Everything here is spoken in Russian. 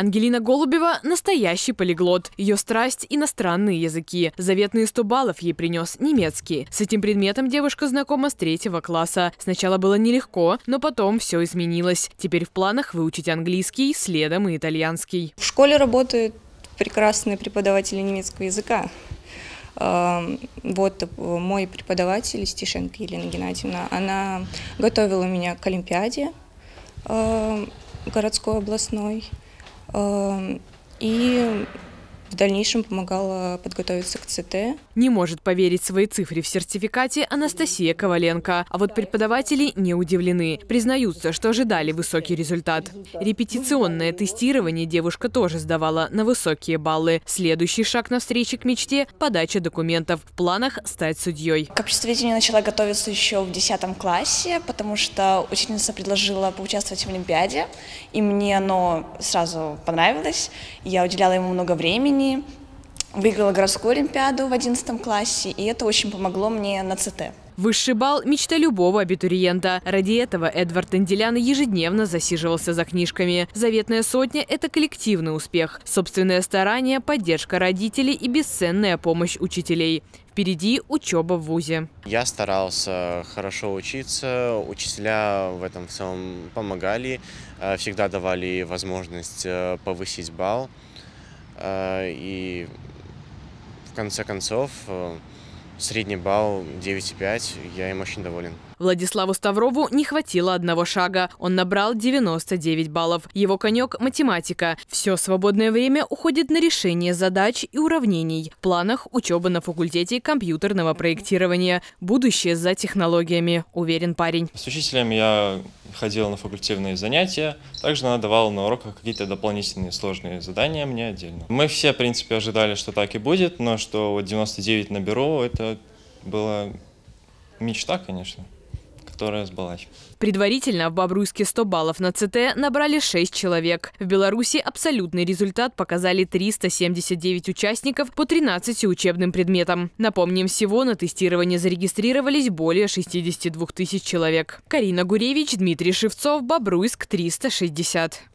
Ангелина Голубева – настоящий полиглот. Ее страсть – иностранные языки. Заветные 100 баллов ей принес немецкий. С этим предметом девушка знакома с 3-го класса. Сначала было нелегко, но потом все изменилось. Теперь в планах выучить английский, следом и итальянский. В школе работают прекрасные преподаватели немецкого языка. Вот мой преподаватель Стишенко Елена Геннадьевна, она готовила меня к олимпиаде городской, областной, и в дальнейшем помогала подготовиться к ЦТ. Не может поверить своей цифре в сертификате Анастасия Коваленко. А вот преподаватели не удивлены. Признаются, что ожидали высокий результат. Репетиционное тестирование девушка тоже сдавала на высокие баллы. Следующий шаг на встрече к мечте – подача документов. В планах стать судьей. К обществоведению начала готовиться еще в 10 классе, потому что учительница предложила поучаствовать в олимпиаде. И мне оно сразу понравилось. Я уделяла ему много времени. Выиграла городскую олимпиаду в 11 классе, и это очень помогло мне на ЦТ. Высший балл – мечта любого абитуриента. Ради этого Эдвард Энделян ежедневно засиживался за книжками. Заветная сотня – это коллективный успех. Собственное старание, поддержка родителей и бесценная помощь учителей. Впереди учеба в вузе. Я старался хорошо учиться, учителя в этом в целом помогали, всегда давали возможность повысить балл. И в конце концов средний балл 9,5, я им очень доволен. Владиславу Ставрову не хватило одного шага. Он набрал 99 баллов. Его конек – математика. Все свободное время уходит на решение задач и уравнений. В планах учеба на факультете компьютерного проектирования. Будущее за технологиями, уверен парень. С учителем я ходил на факультативные занятия. Также она давала на уроках какие-то дополнительные сложные задания мне отдельно. Мы все, в принципе, ожидали, что так и будет, но что вот 99 наберу, это была мечта, конечно, которая сбылась. Предварительно в Бобруйске 100 баллов на ЦТ набрали 6 человек. В Беларуси абсолютный результат показали 379 участников по 13 учебным предметам. Напомним, всего на тестирование зарегистрировались более 62 тысяч человек. Карина Гуревич, Дмитрий Шевцов, Бобруйск, 360.